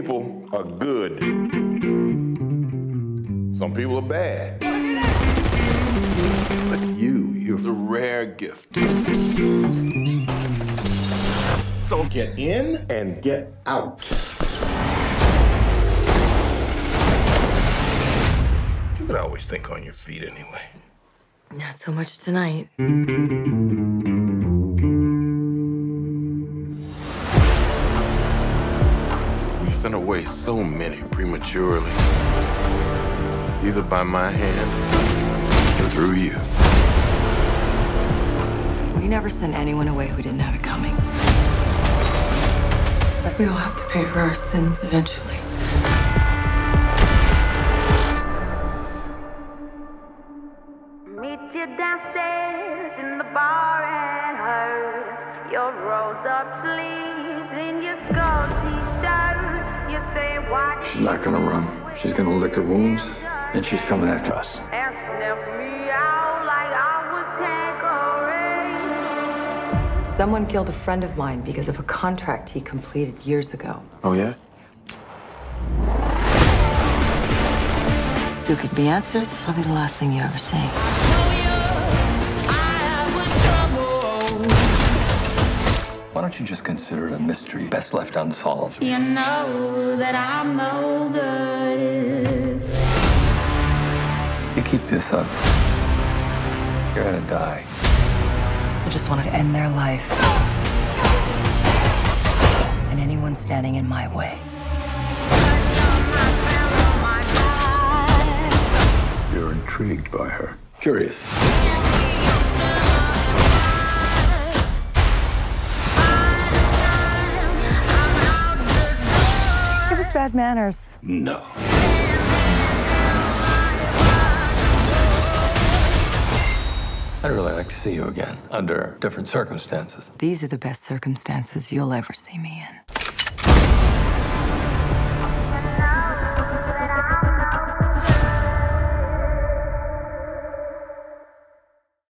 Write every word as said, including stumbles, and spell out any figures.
people are good. Some people are bad. But you, you're the rare gift. So get in and get out. You can always think on your feet anyway. Not so much tonight. We sent away so many prematurely, either by my hand or through you. We never sent anyone away who didn't have it coming. But we all have to pay for our sins eventually. Meet you downstairs in the bar and heard your rolled up sleeves in your skull t-shirt. You say why she's not gonna run. She's gonna lick her wounds, and she's coming after us. And sniff me out like I was Tanqueray. Someone killed a friend of mine because of a contract he completed years ago. Oh, yeah? You could be answers, probably the last thing you ever see. Why don't you just consider it a mystery best left unsolved? You know that I'm no good. You keep this up, you're gonna die. I just wanted to end their life. And anyone standing in my way. You're intrigued by her. Curious. Give us bad manners. No. I'd really like to see you again, under different circumstances. These are the best circumstances you'll ever see me in.